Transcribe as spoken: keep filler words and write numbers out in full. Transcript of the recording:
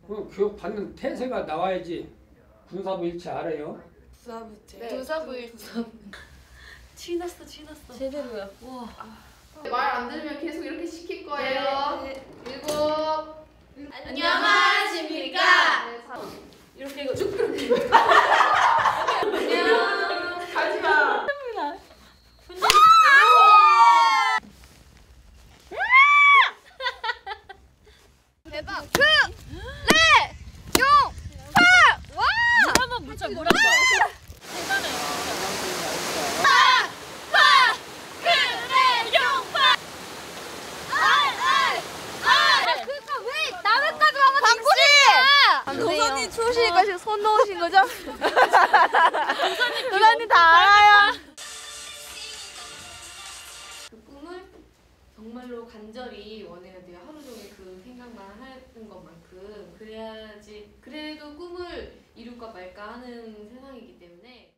그 교육 받는 태세가 나와야지. 군사부 일체 알아요? 두사부 네. 두사부 일체. 치났어 치났어. 제대로야. 와. 말 안 들으면 계속 이렇게 시킬 거예요. 네. 일곱. 안녕하십니까. 네, 사. 이렇게 이거 쭉 그렇게. 안녕. 가지 마. 대박. 그, 레, 용, 파, 와. 물 한번 묻자 물 한번. 대단해. 파, 파, 그, 레, 용, 파. 알, 알, 알. 그러니까 왜 남의까지 와서 방구지? 도사님 추우시니까 지금 손 넣으신 거죠? 도사님 다 알아요. 그 꿈을 정말로 간절히 원해야 돼요. 하루 종일 그 생각만 하는 것만큼. 그래야지, 그래도 꿈을 이룰까 말까 하는 세상이기 때문에